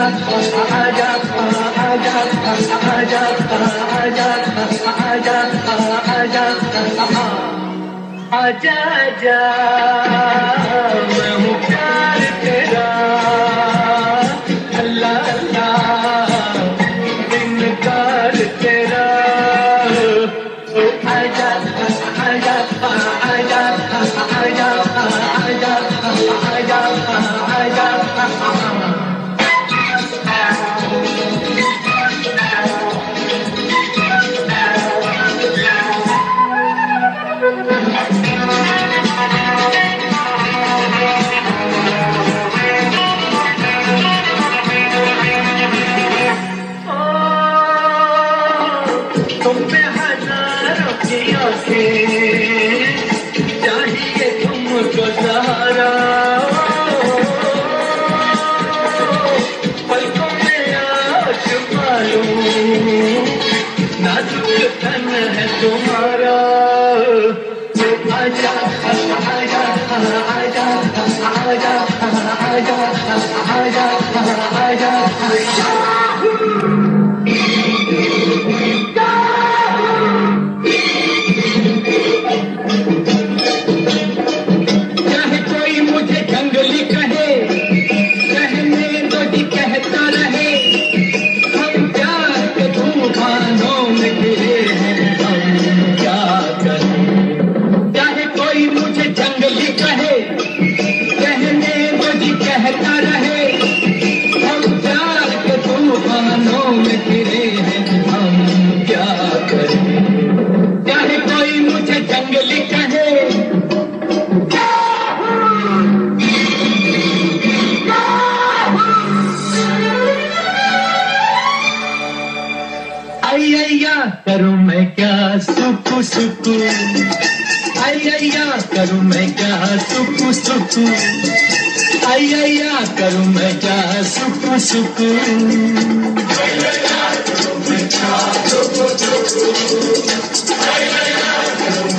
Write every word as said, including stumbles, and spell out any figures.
आजा आजा आजा आजा आजा आजा आजा आजा मैं हूँ प्यार तेरा अल्लाह अल्लाह इनकार तेरा ओ आजा आजा आजा आजा आजा आजा आजा तुम पे हजारों की आंखें चाहिए तुमको सहारा पलकों में आज मालूम नाजुक तन है तुम्हारा आजा आजा आजा आजा आजा आजा आजा करूं मैं क्या सुकू सुकू अय्या करूं मैं क्या सुकू सुकू अय्या करूं मैं क्या सुकू सुकू अय्या करूं मैं क्या सुकू सुकू अय्या करूं